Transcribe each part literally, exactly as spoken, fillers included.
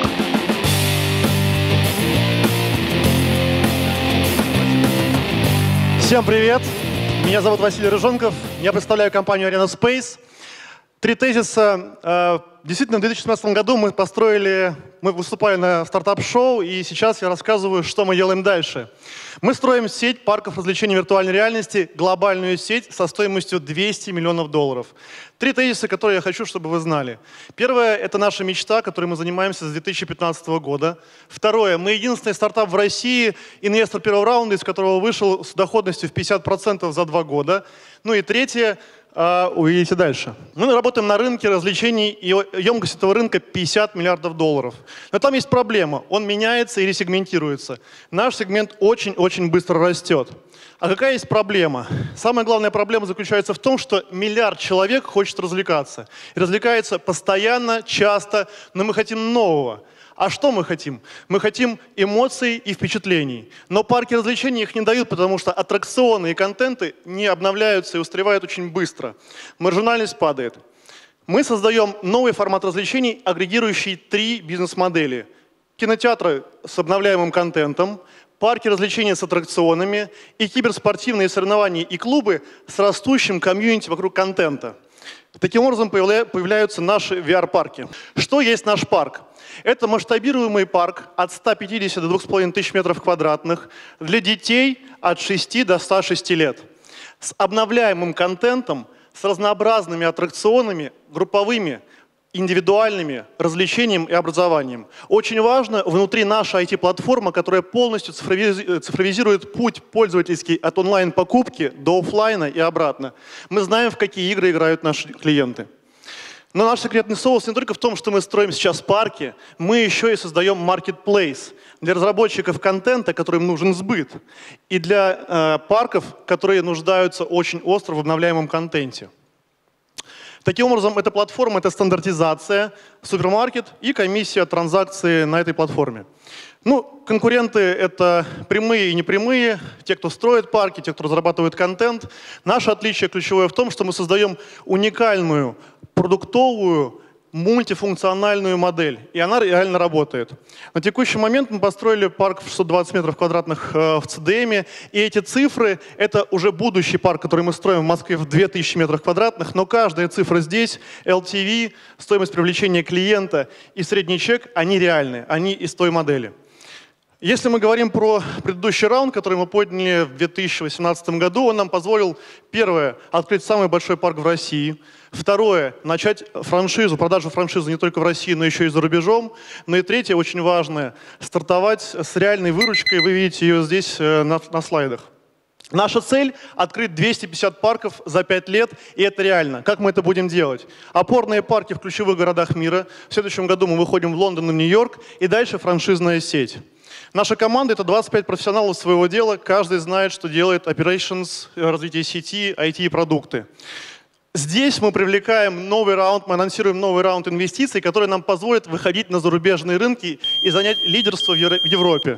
Всем привет! Меня зовут Василий Рыжонков. Я представляю компанию Arena Space. Три тезиса. Действительно, в две тысячи семнадцатом году мы построили, мы выступали на стартап-шоу, и сейчас я рассказываю, что мы делаем дальше. Мы строим сеть парков развлечений виртуальной реальности, глобальную сеть со стоимостью двести миллионов долларов. Три тезиса, которые я хочу, чтобы вы знали. Первое – это наша мечта, которой мы занимаемся с две тысячи пятнадцатого года. Второе – мы единственный стартап в России, инвестор первого раунда, из которого вышел с доходностью в пятьдесят процентов за два года. Ну и третье – увидите дальше. Мы работаем на рынке развлечений, и емкость этого рынка пятьдесят миллиардов долларов. Но там есть проблема. Он меняется и ресегментируется. Наш сегмент очень-очень быстро растет. А какая есть проблема? Самая главная проблема заключается в том, что миллиард человек хочет развлекаться. И развлекается постоянно, часто, но мы хотим нового. А что мы хотим? Мы хотим эмоций и впечатлений. Но парки развлечений их не дают, потому что аттракционы и контенты не обновляются и устаревают очень быстро. Маржинальность падает. Мы создаем новый формат развлечений, агрегирующий три бизнес-модели. Кинотеатры с обновляемым контентом, парки развлечений с аттракционами и киберспортивные соревнования и клубы с растущим комьюнити вокруг контента. Таким образом появляются наши ви ар-парки. Что есть наш парк? Это масштабируемый парк от ста пятидесяти до двух с половиной тысяч метров квадратных для детей от шести до ста шести лет. С обновляемым контентом, с разнообразными аттракционами, групповыми, индивидуальными, развлечением и образованием. Очень важно, внутри наша ай ти-платформа, которая полностью цифровизирует путь пользовательский от онлайн-покупки до офлайна и обратно. Мы знаем, в какие игры играют наши клиенты. Но наш секретный соус не только в том, что мы строим сейчас парки, мы еще и создаем marketplace для разработчиков контента, которым нужен сбыт, и для э, парков, которые нуждаются очень остро в обновляемом контенте. Таким образом, эта платформа – это стандартизация, супермаркет и комиссия транзакции на этой платформе. Ну, конкуренты – это прямые и непрямые, те, кто строит парки, те, кто разрабатывает контент. Наше отличие ключевое в том, что мы создаем уникальную, продуктовую, мультифункциональную модель, и она реально работает. На текущий момент мы построили парк в шестьсот двадцать метров квадратных э, в ЦДМе, и эти цифры – это уже будущий парк, который мы строим в Москве в две тысячи метров квадратных, но каждая цифра здесь, эл ти ви, стоимость привлечения клиента и средний чек, они реальны, они из той модели. Если мы говорим про предыдущий раунд, который мы подняли в две тысячи восемнадцатом году, он нам позволил, первое, открыть самый большой парк в России, второе, начать франшизу, продажу франшизы не только в России, но еще и за рубежом, ну и третье, очень важное, стартовать с реальной выручкой, вы видите ее здесь на, на слайдах. Наша цель – открыть двести пятьдесят парков за пять лет, и это реально. Как мы это будем делать? Опорные парки в ключевых городах мира. В следующем году мы выходим в Лондон и Нью-Йорк, и дальше франшизная сеть. Наша команда – это двадцать пять профессионалов своего дела, каждый знает, что делает operations, развитие сети, ай ти и продукты. Здесь мы привлекаем новый раунд, мы анонсируем новый раунд инвестиций, который нам позволит выходить на зарубежные рынки и занять лидерство в Европе.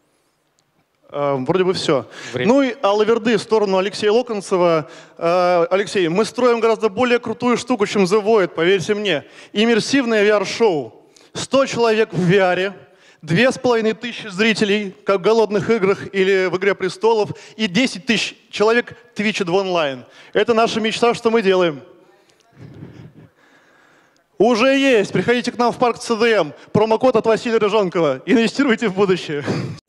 Вроде бы все. Время. Ну и алаверды в сторону Алексея Локонцева. Алексей, мы строим гораздо более крутую штуку, чем The Void, поверьте мне. Иммерсивное ви ар-шоу. сто человек в ви ар, две с половиной тысячи зрителей, как в «Голодных играх» или в «Игре престолов», и десять тысяч человек Twitch два онлайн. Это наша мечта, что мы делаем. Уже есть. Приходите к нам в парк ЦДМ. Промокод от Василия Рыжонкова. Инвестируйте в будущее.